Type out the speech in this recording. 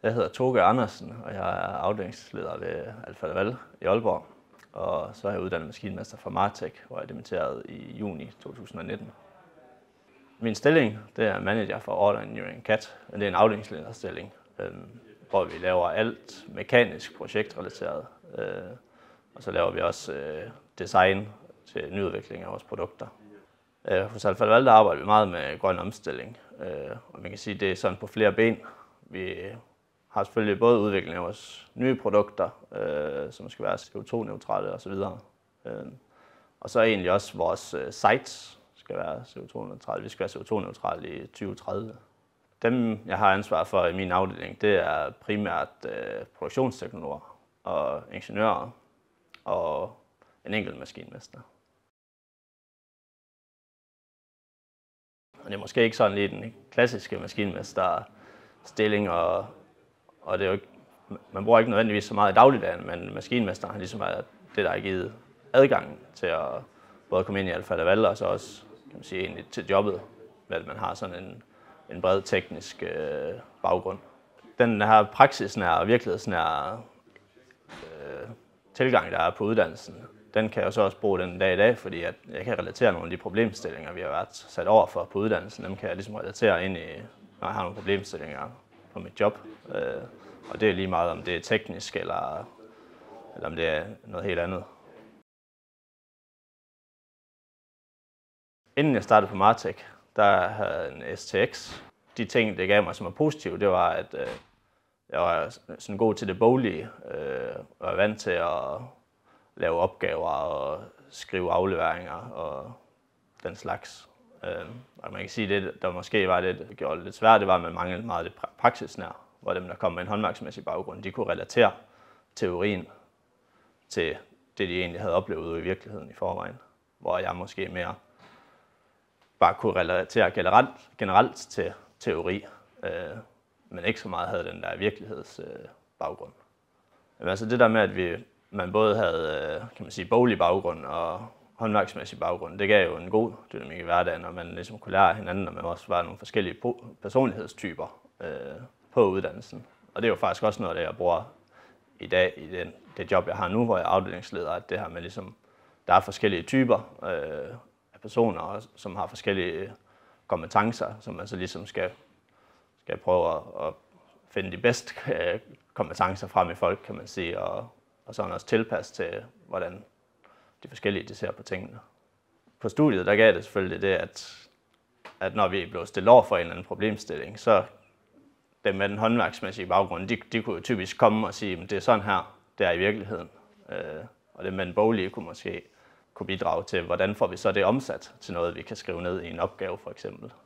Jeg hedder Toge Andersen, og jeg er afdelingsleder ved Alfa Laval i Aalborg. Og så er jeg uddannet maskinmester fra Martech, hvor jeg dimitterede i juni 2019. Min stilling det er manager for Order Engineering CAT, men det er en afdelingslederstilling, hvor vi laver alt mekanisk projektrelateret. Og så laver vi også design til nyudvikling af vores produkter. Hos Alfa Laval arbejder vi meget med grøn omstilling, og man kan sige, at det er sådan på flere ben. Vi har selvfølgelig både udvikling af vores nye produkter, som skal være CO2-neutrale osv. Og så egentlig også vores sites skal være CO2-neutrale. Vi skal være CO2-neutrale i 2030. Dem, jeg har ansvar for i min afdeling, det er primært produktionsteknologer og ingeniører og en enkelt maskinmester. Og det er måske ikke sådan lige den klassiske maskinmesterstilling, og det er jo ikke, man bruger ikke nødvendigvis så meget i dagligdagen, men maskinmesteren har ligesom været det, der har givet adgang til at både komme ind i Alfa Laval og så også, kan man sige, egentlig til jobbet, med at man har sådan en bred teknisk baggrund. Den her praksisnære og virkelighedsnære tilgang, der er på uddannelsen, den kan jeg så også bruge den dag i dag, fordi at jeg kan relatere nogle af de problemstillinger, vi har været sat over for på uddannelsen. Dem kan jeg ligesom relatere ind i, når jeg har nogle problemstillinger på mit job. Og det er lige meget, om det er teknisk eller om det er noget helt andet. Inden jeg startede på Martech, der havde en STX. De ting, det gav mig, som var positivt, det var, at jeg var sådan god til det boglige, og var vant til at lave opgaver og skrive afleveringer og den slags. Og man kan sige, at det, der måske var det gjorde lidt svært, det var, at man manglede meget det praksisnære, hvor dem, der kom med en håndværksmæssig baggrund, de kunne relatere teorien til det, de egentlig havde oplevet ude i virkeligheden i forvejen, hvor jeg måske mere bare kunne relatere generelt til teori, men ikke så meget havde den der virkelighedsbaggrund. Altså det der med, at man både havde, kan man sige, boglig baggrund og håndværksmæssig baggrund, det gav jo en god dynamik i hverdagen, og man ligesom kunne lære hinanden, og man også var nogle forskellige personlighedstyper på uddannelsen. Og det er jo faktisk også noget af det, jeg bruger i dag i det job, jeg har nu, hvor jeg er afdelingsleder, at det her med ligesom, der er forskellige typer af personer, som har forskellige kompetencer, som man så ligesom skal prøve at finde de bedste kompetencer frem i folk, kan man sige, og sådan også tilpasse til, hvordan de forskellige de ser på tingene. På studiet, der gav det selvfølgelig det, at når vi blev stillet over for en eller anden problemstilling, så dem med den håndværksmæssige baggrund, de kunne jo typisk komme og sige, at det er sådan her, det er i virkeligheden. Og dem med den boglige kunne bidrage til, hvordan får vi så det omsat til noget, vi kan skrive ned i en opgave for eksempel.